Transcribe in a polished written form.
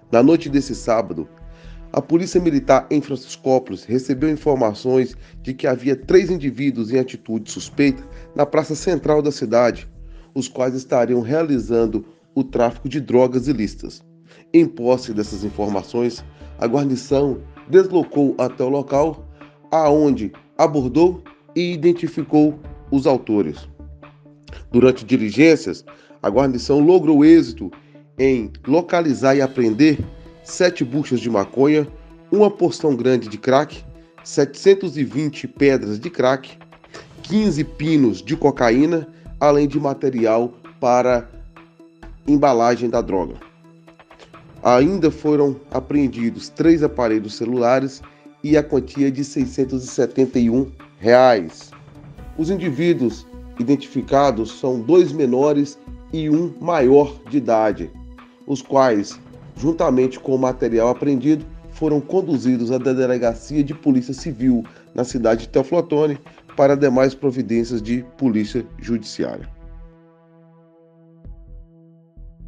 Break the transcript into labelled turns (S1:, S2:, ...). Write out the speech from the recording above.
S1: Na noite desse sábado, a Polícia Militar em Franciscópolis recebeu informações de que havia 3 indivíduos em atitude suspeita na praça central da cidade, os quais estariam realizando o tráfico de drogas ilícitas. Em posse dessas informações, a guarnição deslocou até o local, aonde abordou e identificou os autores. Durante diligências, a guarnição logrou êxito em localizar e apreender 7 buchas de maconha, uma porção grande de crack, 720 pedras de crack, 15 pinos de cocaína, além de material para embalagem da droga. Ainda foram apreendidos 3 aparelhos celulares e a quantia de R$ 671. Os indivíduos identificados são 2 menores e 1 maior de idade, os quais, juntamente com o material apreendido, foram conduzidos à Delegacia de Polícia Civil na cidade de Teoflotone para demais providências de polícia judiciária.